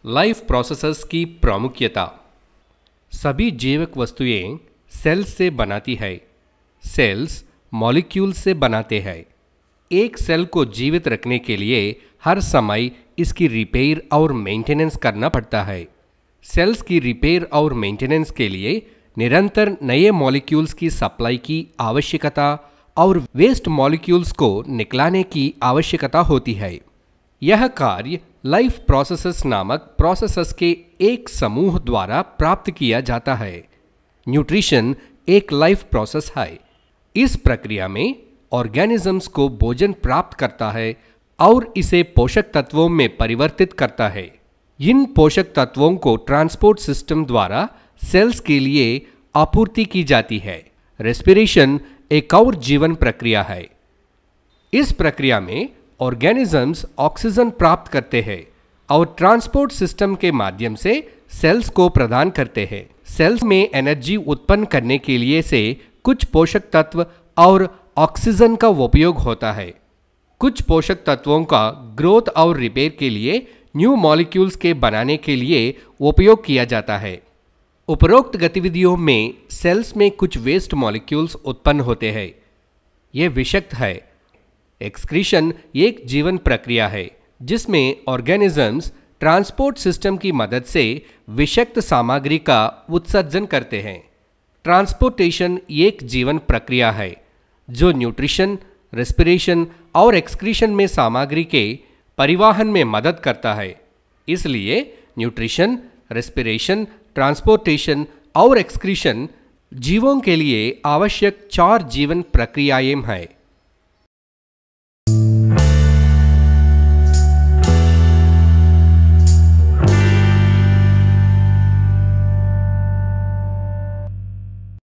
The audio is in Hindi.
लाइफ प्रोसेसेस की प्रामुख्यता। सभी जैविक वस्तुएं सेल्स से बनाती है। सेल्स मॉलिक्यूल्स से बनाते हैं। एक सेल को जीवित रखने के लिए हर समय इसकी रिपेयर और मेंटेनेंस करना पड़ता है। सेल्स की रिपेयर और मेंटेनेंस के लिए निरंतर नए मॉलिक्यूल्स की सप्लाई की आवश्यकता और वेस्ट मॉलिक्यूल्स को निकलाने की आवश्यकता होती है। यह कार्य लाइफ प्रोसेसेस नामक प्रोसेसेस के एक समूह द्वारा प्राप्त किया जाता है। न्यूट्रिशन एक लाइफ प्रोसेस है। इस प्रक्रिया में ऑर्गेनिजम्स को भोजन प्राप्त करता है और इसे पोषक तत्वों में परिवर्तित करता है। इन पोषक तत्वों को ट्रांसपोर्ट सिस्टम द्वारा सेल्स के लिए आपूर्ति की जाती है। रेस्पिरेशन एक और जीवन प्रक्रिया है। इस प्रक्रिया में ऑर्गेनिजम्स ऑक्सीजन प्राप्त करते हैं और ट्रांसपोर्ट सिस्टम के माध्यम से सेल्स को प्रदान करते हैं। सेल्स में एनर्जी उत्पन्न करने के लिए से कुछ पोषक तत्व और ऑक्सीजन का उपयोग होता है। कुछ पोषक तत्वों का ग्रोथ और रिपेयर के लिए न्यू मॉलिक्यूल्स के बनाने के लिए उपयोग किया जाता है। उपरोक्त गतिविधियों में सेल्स में कुछ वेस्ट मॉलिक्यूल्स उत्पन्न होते हैं। ये विषाक्त है। एक्सक्रीशन एक जीवन प्रक्रिया है जिसमें ऑर्गेनिजम्स ट्रांसपोर्ट सिस्टम की मदद से विषाक्त सामग्री का उत्सर्जन करते हैं। ट्रांसपोर्टेशन एक जीवन प्रक्रिया है जो न्यूट्रिशन, रेस्पिरेशन और एक्सक्रीशन में सामग्री के परिवहन में मदद करता है। इसलिए न्यूट्रिशन, रेस्पिरेशन, ट्रांसपोर्टेशन और एक्सक्रीशन जीवों के लिए आवश्यक 4 जीवन प्रक्रियाएं हैं।